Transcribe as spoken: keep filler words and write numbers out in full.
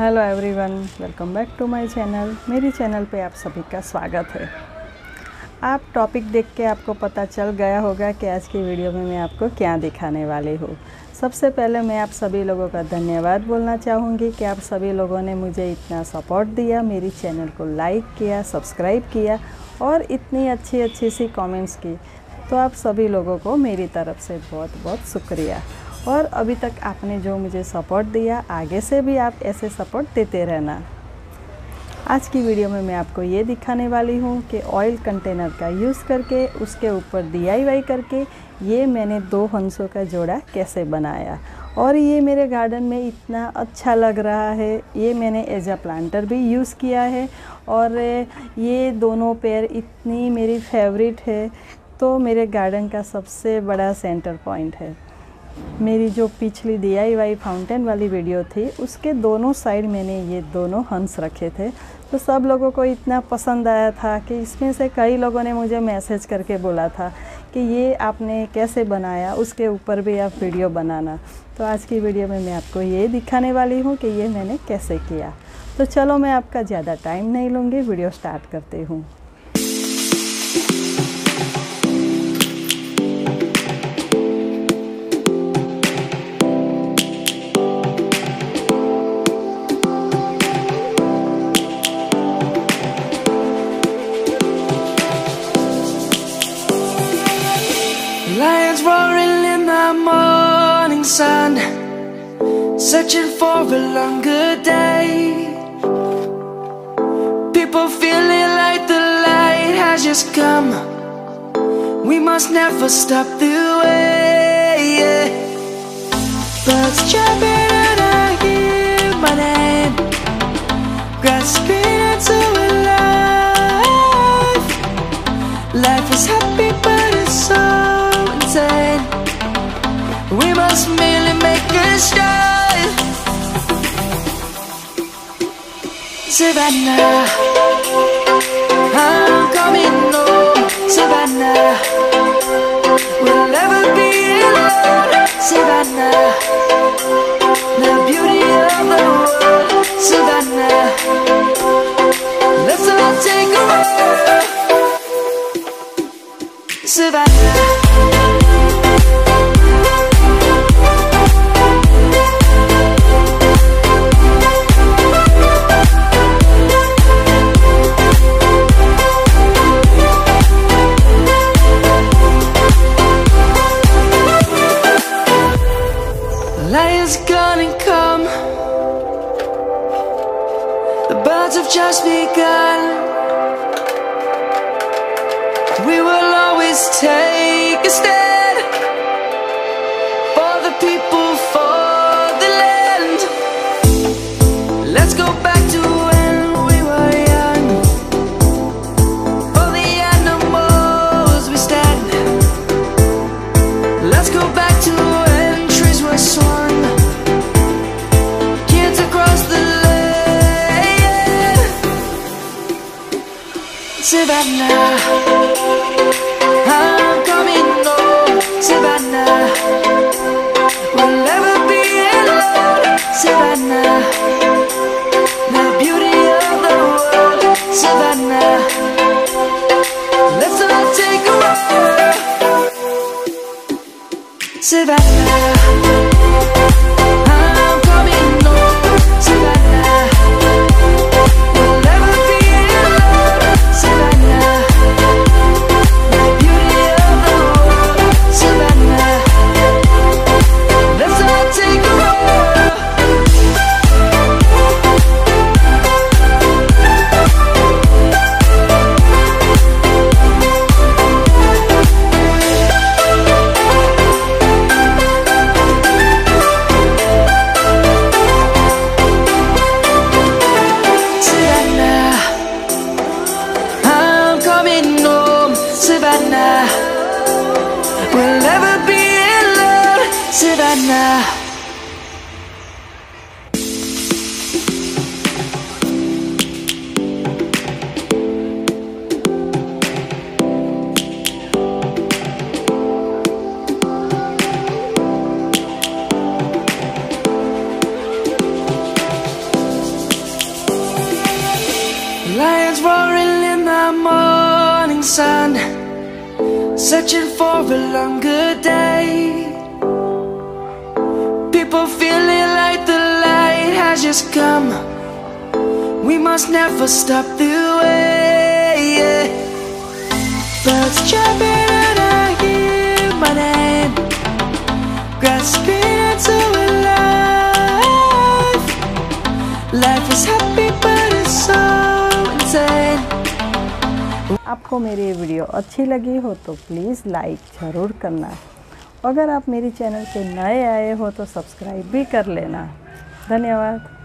Hello everyone, welcome back to my channel. मेरी channel पे आप सभी का स्वागत है। आप टॉपिक देख के आपको पता चल गया होगा कि आज की वीडियो में मैं आपको क्या दिखाने वाली हूँ। सबसे पहले मैं आप सभी लोगों का धन्यवाद बोलना चाहूँगी कि आप सभी लोगों ने मुझे इतना सपोर्ट दिया, मेरी चैनल को लाइक किया, सब्सक्राइब किया और इतनी अच्छी अच्छी सी कमेंट्स की। तो आप सभी लोगों को मेरी तरफ़ से बहुत बहुत शुक्रिया। और अभी तक आपने जो मुझे सपोर्ट दिया, आगे से भी आप ऐसे सपोर्ट देते रहना। आज की वीडियो में मैं आपको ये दिखाने वाली हूँ कि ऑयल कंटेनर का यूज़ करके उसके ऊपर डी आई वाई करके ये मैंने दो हंसों का जोड़ा कैसे बनाया। और ये मेरे गार्डन में इतना अच्छा लग रहा है। ये मैंने एज अ प्लांटर भी यूज़ किया है और ये दोनों पेड़ इतनी मेरी फेवरेट है, तो मेरे गार्डन का सबसे बड़ा सेंटर पॉइंट है। मेरी जो पिछली डी आई वाई फाउंटेन वाली वीडियो थी, उसके दोनों साइड मैंने ये दोनों हंस रखे थे, तो सब लोगों को इतना पसंद आया था कि इसमें से कई लोगों ने मुझे मैसेज करके बोला था कि ये आपने कैसे बनाया, उसके ऊपर भी आप वीडियो बनाना। तो आज की वीडियो में मैं आपको ये दिखाने वाली हूँ कि ये मैंने कैसे किया। तो चलो मैं आपका ज़्यादा टाइम नहीं लूँगी, वीडियो स्टार्ट करती हूँ। Lions roaring in the morning sun, searching for a longer day. People feeling like the light has just come. We must never stop the way. Birds chirping and I hear my name, grasping into a life. Life is happy but it's so insane. We must merely make a start. Savannah, I'm coming home. Savannah, we'll never be alone. Savannah, the beauty of the world. Savannah, let's all take a walk. Savannah. Lion's gonna come. The birds have just begun. We will always take a stand for the people, for the land. Let's go back to when we were young. For the animals we stand. Let's go back to when trees were swung. Kids across the land. Savannah, I'm coming home. Savannah, we'll never be alone. Savannah, the beauty of the world. Savannah, let's all take a walk. Savannah, I'm coming home. Savannah, we'll never be alone. Savannah, the beauty of the world. Savannah, let's all take a walk. Savannah, I'm coming home. Savannah, we'll never be alone. Savannah. morning sun, searching for a longer day. People feeling like the light has just come. We must never stop the way. Birds chirping and I hear my name, grasping into a life. Life is happy but it's so insane. आपको मेरी video अच्छी लगी हो तो please like ज़रूर करना। अगर आप मेरी चैनल पे नए आए हो तो सब्सक्राइब भी कर लेना। धन्यवाद।